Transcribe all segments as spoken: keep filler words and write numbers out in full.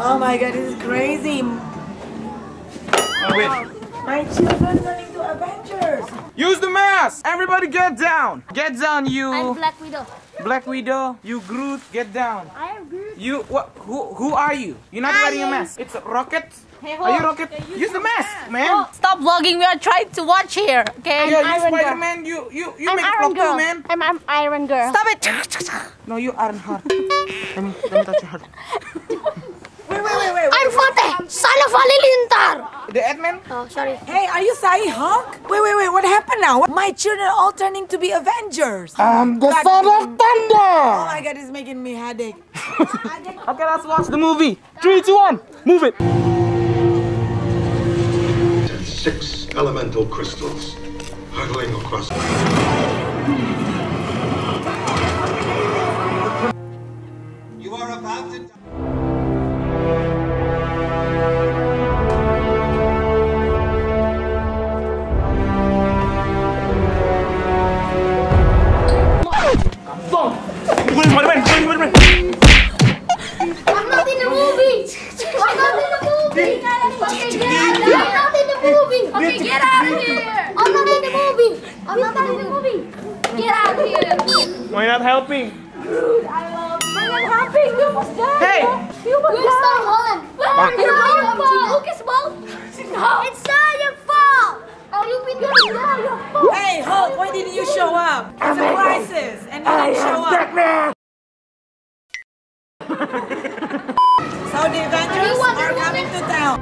Oh my god, this is crazy. Oh, wait. My children turning to Avengers. Use the mask! Everybody get down! Get down, you! I'm Black Widow. Black Widow, you Groot, get down. I am Groot. You, what, who, who are you? You're not I wearing a am- mask. It's a rocket. Hey, Are you hold. rocket? Use the mask, man. Oh, stop vlogging. We are trying to watch here. Okay. Yeah, you Iron Girl. Spider-Man, you, you, you I'm make Iron vlog Girl. too, man. I'm, I'm Iron Girl. Stop it. No, you aren't hard. Let me, let me touch your heart. Wait, wait, wait, wait. I'm Fateh, son of Halilintar. The Ant-Man? Oh, sorry. Hey, are you Sai Hulk? Wait, wait, wait. What happened now? My children are all turning to be Avengers. I'm the Black- son of thunder. Oh my god, it's making me headache. Okay, let's watch the movie. Three, two, one, move it. Six elemental crystals hurtling across. You are about to. Spider-Man, Spider-Man. I'm not in the movie. I'm not in the movie. Okay, get out of here. I'm not in the movie. Okay, get out of here. I'm not in the movie. I'm not in the movie. Get out of here. Why not helping? I love you. I'm not helping. You must die. Hey! You must die. Stop, Holland. Fuck. It's not your fault. Lucas' fault. No. It's not your fault. Oh, you've been doing it. Not your fault. Hey, Hulk, why didn't you show up? It's a crisis, and you didn't show up. So the Avengers are coming to town.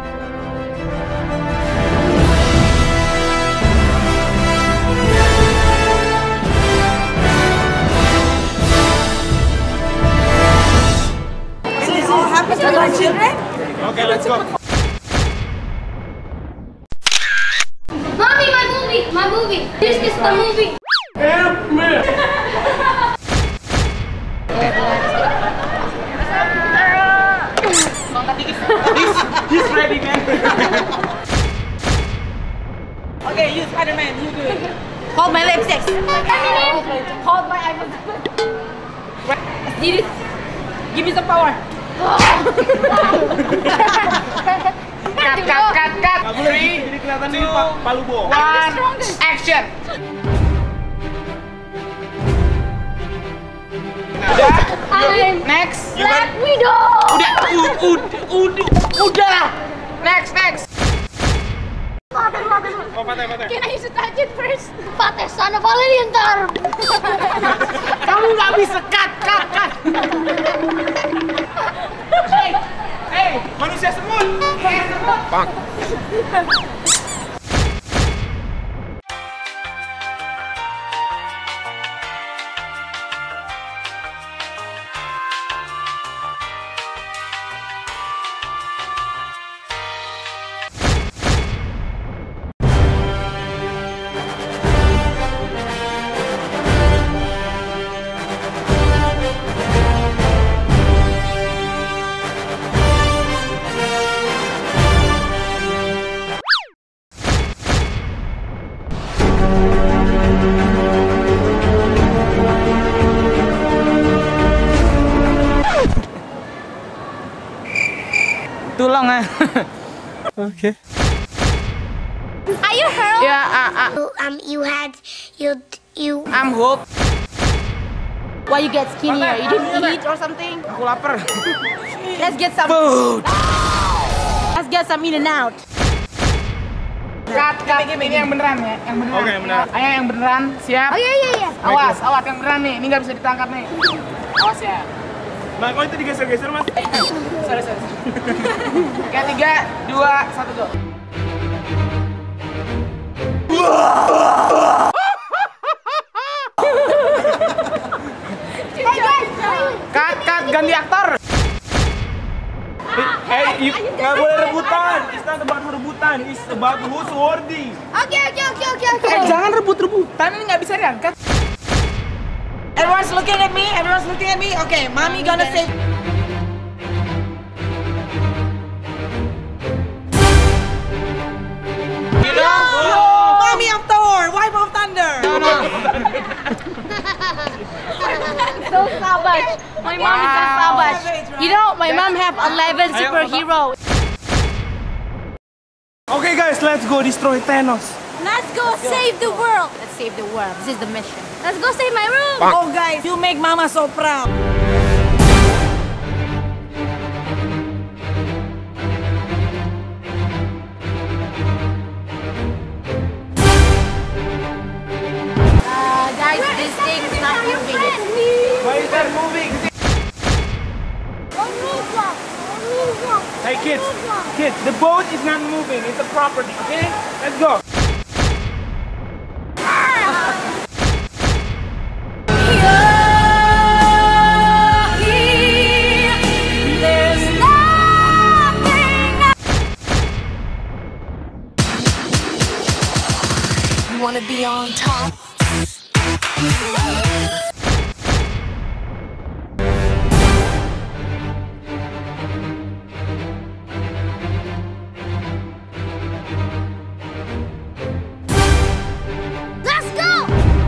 Is this all happening to my children? Okay, let's go. Mommy, my movie. My movie. This is the movie. Help me! he's, he's ready, man. Okay, you Spider-Man, you do it. Hold my lipstick. Hold my iPhone. Let's do this. Give me some power. Cut, cut, cut, cut. Three, jadi kelihatan ini pa- palu bo. One, action. Udah. I'm Next. Black Widow. Udah, u- udah, udah, udah. Next, next. Oh, patah, patah. Can I use to touch it first? Fateh, son of Halilintar. Kamu nggak bisa cut, cut, cut. Hey, hey, manusia semut. Hey, semut. Bang. Tulang ah. Oke. Are you hurt? Ya, ah, ah. Um, you had you you. I'm Hulk. Why you get skinnier? You didn't eat or something? Aku lapar. Let's get some Food. Let's get some in and out. Cut, cut. Ini yang beneran ya, yang beneran. Oke, beneran. Ayo yang beneran, siap. Oh yeah yeah yeah. Awas, awas yang beneran nih. Ini nggak bisa ditangkap nih. Awas ya. Nah, kok itu digeser-geser, Mas? Sorry, sorry. Oke, tiga, dua, satu, go. Cut, cut, ganti aktor. Hey, nggak boleh rebutan. It's not about rebutan. It's about who's worthy. Okay okay okay okay okay. Eh, jangan rebut-rebutan. Ini nggak bisa diangkat. Everyone's looking at me. Everyone's looking at me. Okay, mommy gonna say. Mommy of Thor, wife of Thunder. No, no. So savage. My mom is so savage. You know, my mom have eleven superheroes. Okay guys, let's go destroy Thanos. Let's go save the world. Let's save the world. This is the mission. Let's go save my room. Oh guys, you make mama so proud. Uh, guys, this thing is not moving. Why is that moving? Hey kids, kids, the boat is not moving. It's a property, okay? Let's go. Wanna be on top. Let's go.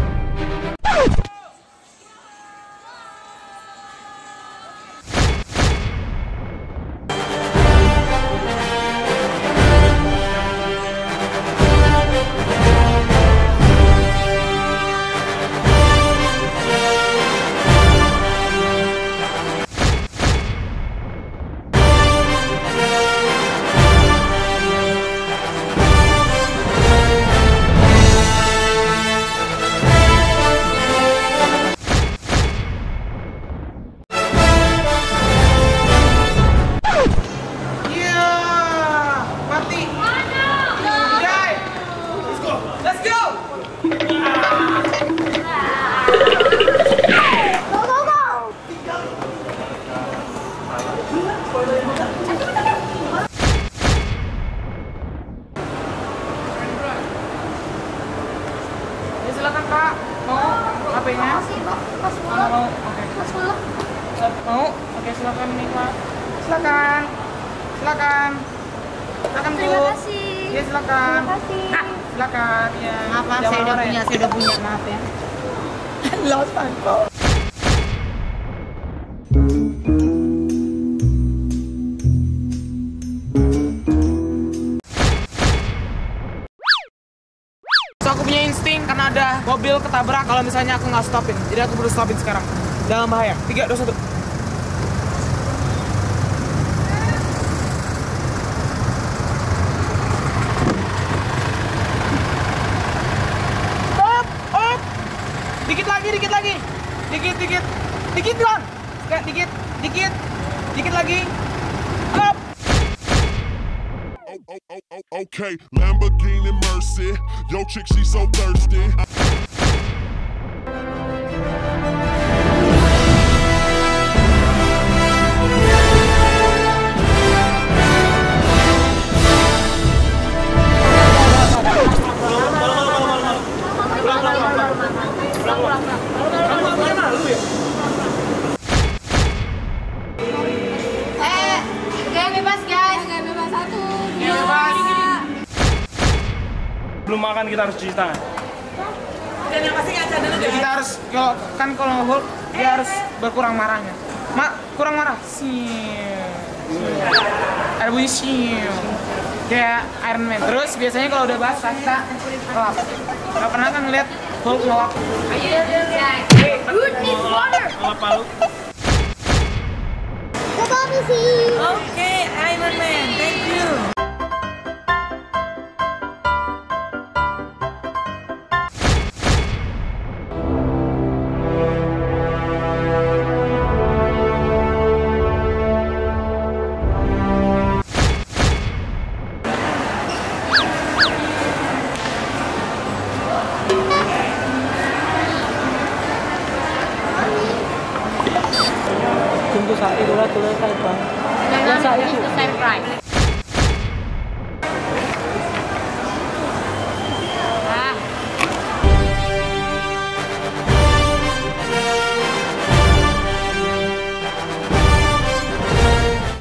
Silakan Kak, mau H P-nya? Mau, oke. Mau? Oke, silakan nih Kak. Silakan, silakan, silakan Bu. Terima kasih. Ya silakan. Terima kasih. Nah, silakan. Ya. Maaf, maaf, saya udah punya, saya udah punya, maaf ya. Lost my phone. So aku punya insting karena ada mobil ketabrak kalau misalnya aku nggak stopin. Jadi aku perlu stopin sekarang. Dalam bahaya. Tiga, dua, satu. Stop, op. Dikit lagi, dikit lagi. Dikit, dikit. Dikit doang. Kayak dikit, dikit. Dikit lagi. Stop. Oh, oh, oh, okay, Lamborghini Mercy. Yo, chick, she so thirsty. Eh, gaya bebas guys, gaya bebas satu. Belum makan kita harus cuci tangan. Dan yang pasti ngaca dulu Jadi kita harus kalau kan kalau Hulk dia harus berkurang marahnya. Mak, kurang marah. Siu. Ada bunyi siu. Kayak Iron Man. Terus biasanya kalau udah basah kita ngelap. Gak pernah kan ngeliat Hulk ngelap. Good is water. Ngelap palu. Okay, Iron Man, thank you. Tunggu saat itu lah, tulis apa? Jangan, ini selesai fry.